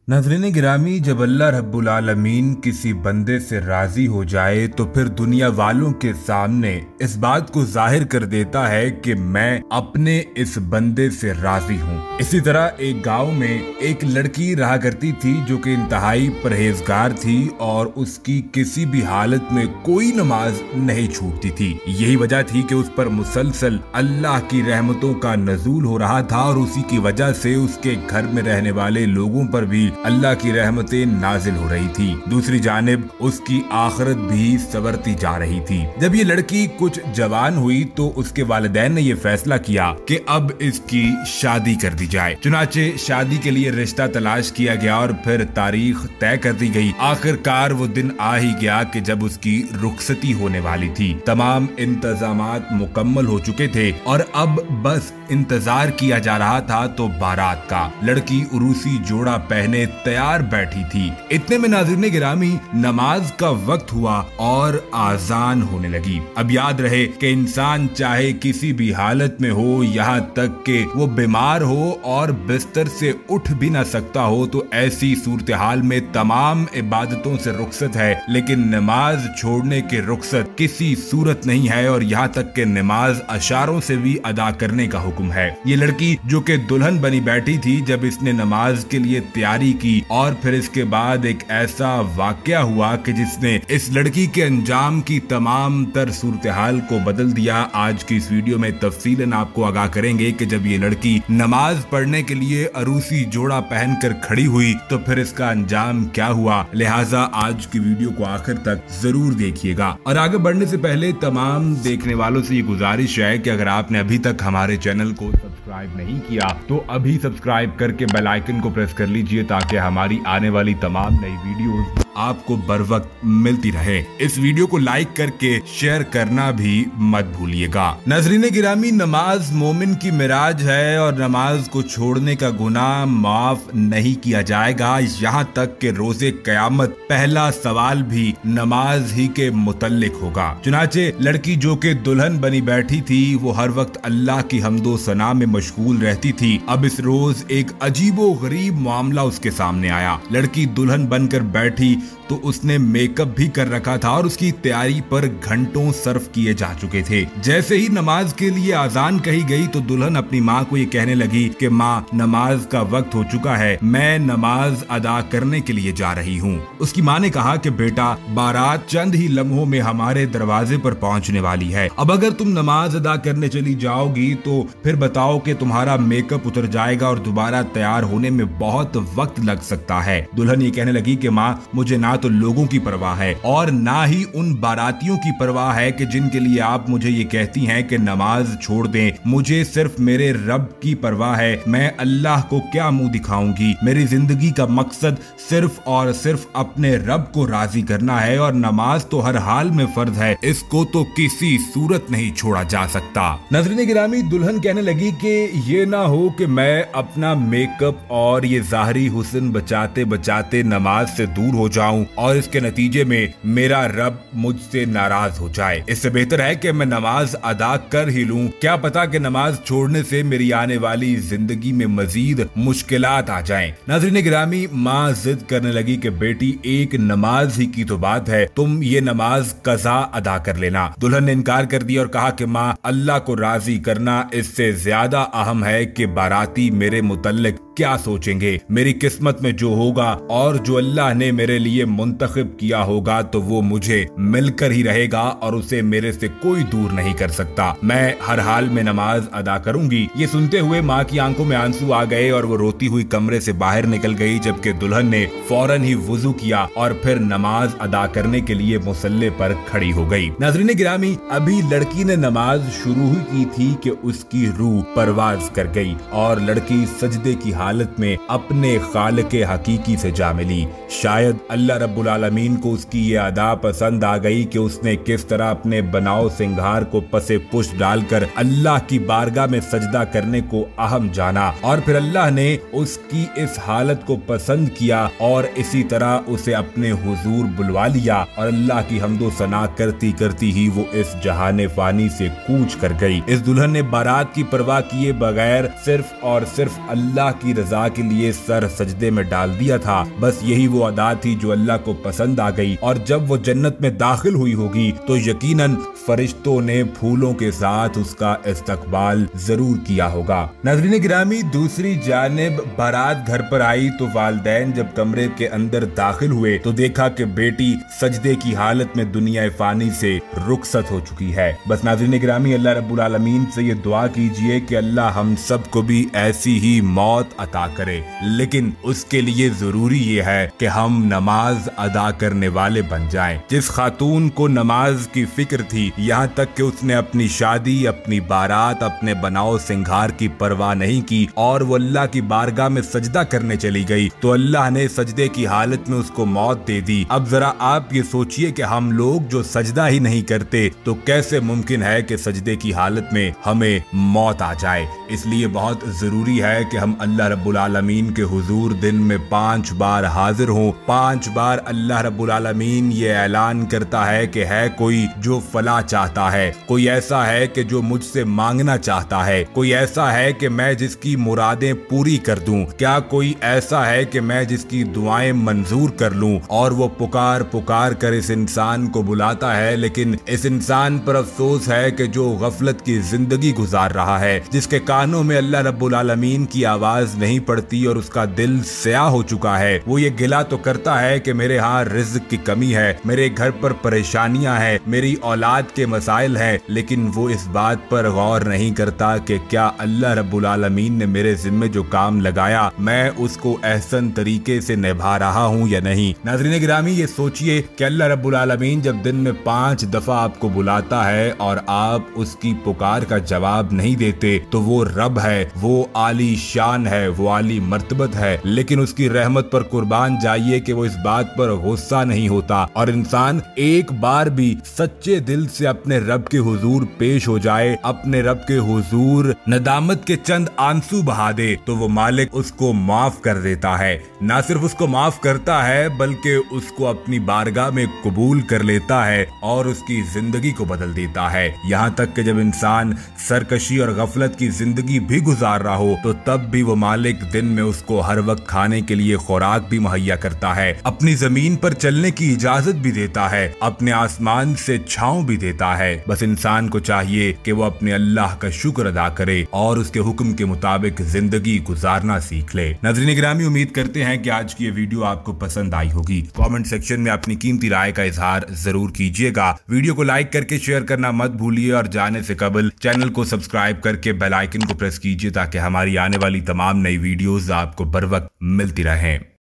नाज़रीन गिरामी, जब अल्लाह रब्बुल आलमीन किसी बंदे से राजी हो जाए तो फिर दुनिया वालों के सामने इस बात को जाहिर कर देता है कि मैं अपने इस बंदे से राजी हूँ। इसी तरह एक गांव में एक लड़की रहा करती थी जो कि इंतहाई परहेजगार थी और उसकी किसी भी हालत में कोई नमाज नहीं छूटती थी। यही वजह थी कि उस पर मुसलसल अल्लाह की रहमतों का नजूल हो रहा था और उसी की वजह से उसके घर में रहने वाले लोगों पर भी अल्लाह की रहमतें नाजिल हो रही थी। दूसरी जानिब उसकी आखिरत भी संवरती जा रही थी। जब ये लड़की कुछ जवान हुई तो उसके वालिदैन ने ये फैसला किया कि अब इसकी शादी कर दी जाए। चुनाचे शादी के लिए रिश्ता तलाश किया गया और फिर तारीख तय कर दी गई। आखिरकार वो दिन आ ही गया कि जब उसकी रुखसती होने वाली थी। तमाम इंतजामात मुकम्मल हो चुके थे और अब बस इंतजार किया जा रहा था तो बारात का। लड़की उरूसी जोड़ा पहने तैयार बैठी थी। इतने में नाज़रीन गिरामी नमाज का वक्त हुआ और आजान होने लगी। अब याद रहे कि इंसान चाहे किसी भी हालत में हो, यहाँ तक कि वो बीमार हो और बिस्तर से उठ भी ना सकता हो, तो ऐसी सूरत हाल में तमाम इबादतों से रुखसत है, लेकिन नमाज छोड़ने के रुखसत किसी सूरत नहीं है और यहाँ तक कि नमाज अशारों से भी अदा करने का हुक्म है। ये लड़की जो कि दुल्हन बनी बैठी थी, जब इसने नमाज के लिए तैयारी की और फिर इसके बाद एक ऐसा वाकया हुआ कि जिसने इस लड़की के अंजाम की तमाम तर सूरत हाल को बदल दिया। आज की इस वीडियो में तफसीलन आपको आगाह करेंगे कि जब ये लड़की नमाज पढ़ने के लिए अरूसी जोड़ा पहनकर खड़ी हुई तो फिर इसका अंजाम क्या हुआ। लिहाजा आज की वीडियो को आखिर तक जरूर देखिएगा। और आगे बढ़ने से पहले तमाम देखने वालों से ये गुजारिश है कि अगर आपने अभी तक हमारे चैनल को सब्सक्राइब नहीं किया तो अभी सब्सक्राइब करके बेल आइकन को प्रेस कर लीजिए ताकि हमारी आने वाली तमाम नई वीडियोस आपको बर वक्त मिलती रहे। इस वीडियो को लाइक करके शेयर करना भी मत भूलिएगा। नाज़रीन गिरामी, नमाज मोमिन की मिराज है और नमाज को छोड़ने का गुनाह माफ नहीं किया जाएगा। यहाँ तक कि रोजे कयामत पहला सवाल भी नमाज ही के मुतल्लिक होगा। चुनाचे लड़की जो कि दुल्हन बनी बैठी थी वो हर वक्त अल्लाह की हम्दो सना में मशगूल रहती थी। अब इस रोज एक अजीबो गरीब मामला उसके सामने आया। लड़की दुल्हन बनकर बैठी तो उसने मेकअप भी कर रखा था और उसकी तैयारी पर घंटों सर्फ किए जा चुके थे। जैसे ही नमाज के लिए आजान कही गई तो दुल्हन अपनी माँ को ये कहने लगी कि माँ, नमाज का वक्त हो चुका है, मैं नमाज अदा करने के लिए जा रही हूँ। उसकी माँ ने कहा कि बेटा, बारात चंद ही लम्हों में हमारे दरवाजे पर पहुँचने वाली है। अब अगर तुम नमाज अदा करने चली जाओगी तो फिर बताओ कि तुम्हारा मेकअप उतर जाएगा और दोबारा तैयार होने में बहुत वक्त लग सकता है। दुल्हन ये कहने लगी कि माँ, मुझे ना तो लोगों की परवाह है और ना ही उन बारातियों की परवाह है कि जिनके लिए आप मुझे ये कहती हैं कि नमाज छोड़ दें। मुझे सिर्फ मेरे रब की परवाह है। मैं अल्लाह को क्या मुंह दिखाऊंगी। मेरी जिंदगी का मकसद सिर्फ और सिर्फ अपने रब को राजी करना है और नमाज तो हर हाल में फर्ज है, इसको तो किसी सूरत नहीं छोड़ा जा सकता। नाज़रीन गिरामी, दुल्हन कहने लगी कि ये ना हो कि मैं अपना मेकअप और ये जाहरी हुस्न बचाते बचाते नमाज से दूर हो जाऊं और इसके नतीजे में मेरा रब मुझसे नाराज हो जाए। इससे बेहतर है कि मैं नमाज अदा कर ही लूं। क्या पता कि नमाज छोड़ने से मेरी आने वाली जिंदगी में मजीद मुश्किलात आ जाएं। नाज़रीन गिरामी, माँ जिद करने लगी कि बेटी, एक नमाज ही की तो बात है, तुम ये नमाज कज़ा अदा कर लेना। दुल्हन ने इनकार कर दिया और कहा कि माँ, अल्लाह को राजी करना इससे ज्यादा अहम है कि बाराती मेरे मुतल्लिक क्या सोचेंगे। मेरी किस्मत में जो होगा और जो अल्लाह ने मेरे लिए मुंतखब किया होगा तो वो मुझे मिलकर ही रहेगा और उसे मेरे से कोई दूर नहीं कर सकता। मैं हर हाल में नमाज अदा करूंगी। ये सुनते हुए माँ की आंखों में आंसू आ गए और वो रोती हुई कमरे से बाहर निकल गई, जबकि दुल्हन ने फौरन ही वुजू किया और फिर नमाज अदा करने के लिए मुसल्ले पर खड़ी हो गई। नाज़रीन गिरामी, अभी लड़की ने नमाज शुरू ही की थी कि उसकी रूह परवाज कर गई और लड़की सजदे की हालत में अपने खालिके हकीकी से जा मिली। शायद अल्लाह रब्बुल आलमीन को उसकी ये अदा पसंद आ गई कि उसने किस तरह अपने बनाओ सिंगार को पसे पुष्ट डालकर अल्लाह की बारगाह में सजदा करने को अहम जाना और फिर अल्लाह ने उसकी इस हालत को पसंद किया और इसी तरह उसे अपने हुजूर बुलवा लिया और अल्लाह की हम्दो सना करती करती ही वो इस जहाने फानी से कूच कर गई। इस दुल्हन ने बारात की परवाह किए बगैर सिर्फ और सिर्फ अल्लाह की रजा के लिए सर सजदे में डाल दिया था। बस यही वो अदा थी जो अल्लाह को पसंद आ गई और जब वो जन्नत में दाखिल हुई होगी तो यकीनन फरिश्तों ने फूलों के साथ उसका इस्तकबाल जरूर किया होगा। नाज़रीन गिरामी, दूसरी जानिब बारात घर पर आई तो वालिदैन जब कमरे के अंदर दाखिल हुए तो देखा कि बेटी सजदे की हालत में दुनिया फानी से रुखसत हो चुकी है। बस नाज़रीन गिरामी, अल्लाह रब्बुल आलमीन से ये दुआ कीजिए कि अल्लाह हम सबको भी ऐसी ही मौत अता करे, लेकिन उसके लिए जरूरी ये है कि हम नमाज अदा करने वाले बन जाएं। जिस खातून को नमाज की फिक्र थी, यहाँ तक कि उसने अपनी शादी, अपनी बारात, अपने बनाओ सिंगार की परवाह नहीं की और वो अल्लाह की बारगाह में सजदा करने चली गई तो अल्लाह ने सजदे की हालत में उसको मौत दे दी। अब जरा आप ये सोचिए कि हम लोग जो सजदा ही नहीं करते तो कैसे मुमकिन है कि सजदे की हालत में हमें मौत आ जाए। इसलिए बहुत जरूरी है कि हम अल्लाह रब्बुल आलमीन के हुजूर दिन में 5 बार हाजिर हों। 5 बार अल्लाह रब्बुल आलमीन ये ऐलान करता है कि है कोई जो फला चाहता है, कोई ऐसा है कि जो मुझसे मांगना चाहता है, कोई ऐसा है कि मैं जिसकी मुरादें पूरी कर दूं, क्या कोई ऐसा है कि मैं जिसकी दुआएं मंजूर कर लूं। और वो पुकार पुकार कर इस इंसान को बुलाता है, लेकिन इस इंसान पर अफसोस है कि जो गफलत की जिंदगी गुजार रहा है, जिसके कानों में अल्लाह रब्बुल आलमीन की आवाज नहीं पड़ती और उसका दिल स्याह हो चुका है। वो ये गिला तो करता है कि मेरे यहाँ रिज़्क़ की कमी है, मेरे घर पर परेशानियां हैं, मेरी औलाद के मसाइल हैं, लेकिन वो इस बात पर गौर नहीं करता कि क्या अल्लाह रब्बुल आलमीन ने मेरे जिम्मे जो काम लगाया मैं उसको एहसन तरीके से निभा रहा हूँ या नहीं। नाज़रीन गिरामी, ये सोचिए कि अल्लाह रब्बुल आलमीन जब दिन में 5 दफा आपको बुलाता है और आप उसकी पुकार का जवाब नहीं देते तो वो रब है, वो आली शान है, वो आली मर्तबत है, लेकिन उसकी रहमत पर कुर्बान जाइए कि वो इस बात पर गुस्सा नहीं होता। और इंसान एक बार भी सच्चे दिल से अपने रब के हुजूर पेश हो जाए, अपने रब के हुजूर नदामत के चंद आंसू बहा दे तो वो मालिक उसको माफ कर देता है। ना सिर्फ उसको माफ करता है बल्कि उसको अपनी बारगाह में कबूल कर लेता है और उसकी जिंदगी को बदल देता है। यहाँ तक कि जब इंसान सरकशी और गफलत की जिंदगी भी गुजार रहा हो तो तब भी वो मालिक दिन में उसको हर वक्त खाने के लिए खुराक भी मुहैया करता है, अपनी जमीन पर चलने की इजाजत भी देता है, अपने आसमान से छांव भी देता है। बस इंसान को चाहिए कि वो अपने अल्लाह का शुक्र अदा करे और उसके हुक्म के मुताबिक जिंदगी गुजारना सीख ले। नाज़रीन गिरामी, उम्मीद करते हैं कि आज की ये वीडियो आपको पसंद आई होगी। कमेंट सेक्शन में अपनी कीमती राय का इजहार जरूर कीजिएगा। वीडियो को लाइक करके शेयर करना मत भूलिए और जाने से कबल चैनल को सब्सक्राइब करके बेल आइकन को प्रेस कीजिए ताकि हमारी आने वाली तमाम नई वीडियोस आपको बर वक्त मिलती रहें।